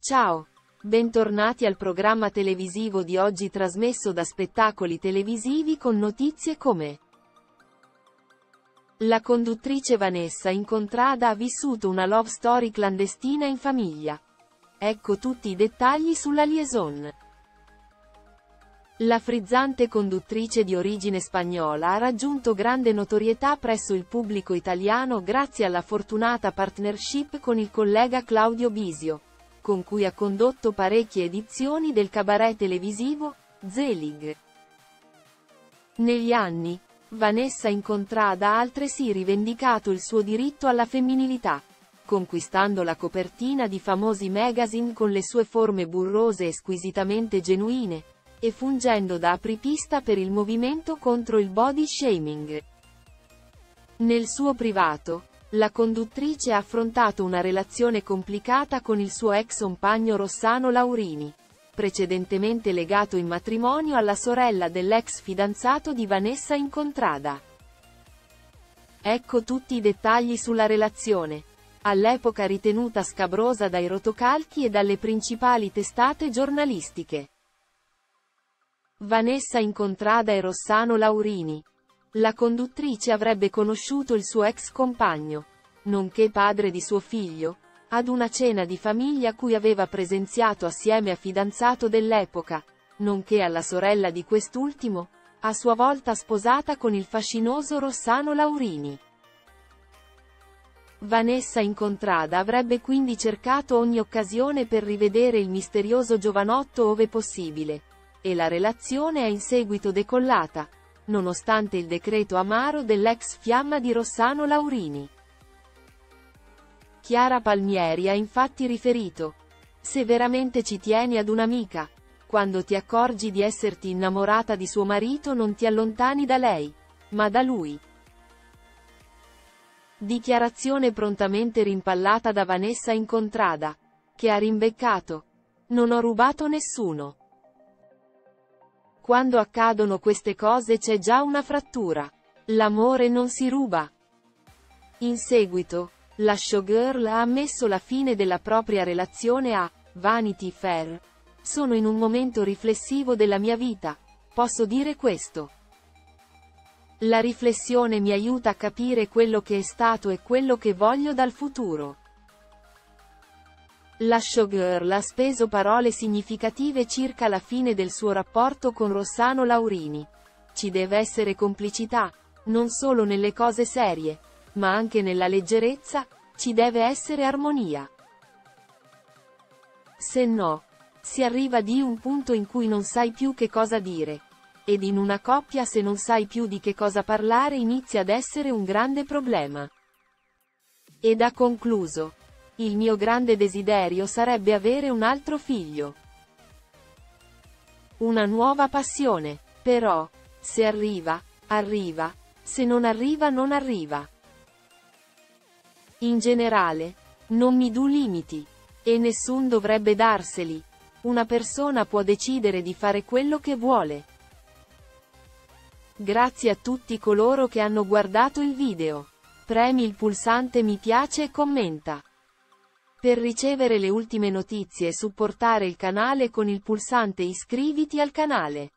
Ciao! Bentornati al programma televisivo di oggi trasmesso da Spettacoli Televisivi con notizie come: la conduttrice Vanessa Incontrada ha vissuto una love story clandestina in famiglia. Ecco tutti i dettagli sulla liaison. La frizzante conduttrice di origine spagnola ha raggiunto grande notorietà presso il pubblico italiano grazie alla fortunata partnership con il collega Claudio Bisio, con cui ha condotto parecchie edizioni del cabaret televisivo Zelig. Negli anni, Vanessa Incontrada ha altresì rivendicato il suo diritto alla femminilità, conquistando la copertina di famosi magazine con le sue forme burrose e squisitamente genuine, e fungendo da apripista per il movimento contro il body shaming. Nel suo privato, la conduttrice ha affrontato una relazione complicata con il suo ex compagno Rossano Laurini, precedentemente legato in matrimonio alla sorella dell'ex fidanzato di Vanessa Incontrada. Ecco tutti i dettagli sulla relazione, all'epoca ritenuta scabrosa dai rotocalchi e dalle principali testate giornalistiche. Vanessa Incontrada e Rossano Laurini. La conduttrice avrebbe conosciuto il suo ex compagno, nonché padre di suo figlio, ad una cena di famiglia a cui aveva presenziato assieme a fidanzato dell'epoca, nonché alla sorella di quest'ultimo, a sua volta sposata con il fascinoso Rossano Laurini. Vanessa Incontrada avrebbe quindi cercato ogni occasione per rivedere il misterioso giovanotto ove possibile, e la relazione è in seguito decollata, nonostante il decreto amaro dell'ex fiamma di Rossano Laurini. Chiara Palmieri ha infatti riferito: "Se veramente ci tieni ad un'amica, quando ti accorgi di esserti innamorata di suo marito non ti allontani da lei, ma da lui". Dichiarazione prontamente rimpallata da Vanessa Incontrada, che ha rimbeccato: "Non ho rubato nessuno. Quando accadono queste cose c'è già una frattura. L'amore non si ruba". In seguito, la showgirl ha ammesso la fine della propria relazione a Vanity Fair. "Sono in un momento riflessivo della mia vita, posso dire questo. La riflessione mi aiuta a capire quello che è stato e quello che voglio dal futuro". La showgirl ha speso parole significative circa la fine del suo rapporto con Rossano Laurini. "Ci deve essere complicità, non solo nelle cose serie, ma anche nella leggerezza, ci deve essere armonia. Se no, si arriva ad un punto in cui non sai più che cosa dire. Ed in una coppia se non sai più di che cosa parlare inizia ad essere un grande problema". Ed ha concluso: "Il mio grande desiderio sarebbe avere un altro figlio. Una nuova passione. Però, se arriva, arriva, se non arriva non arriva. In generale, non mi do limiti. E nessun dovrebbe darseli. Una persona può decidere di fare quello che vuole". Grazie a tutti coloro che hanno guardato il video. Premi il pulsante mi piace e commenta. Per ricevere le ultime notizie e supportare il canale con il pulsante iscriviti al canale.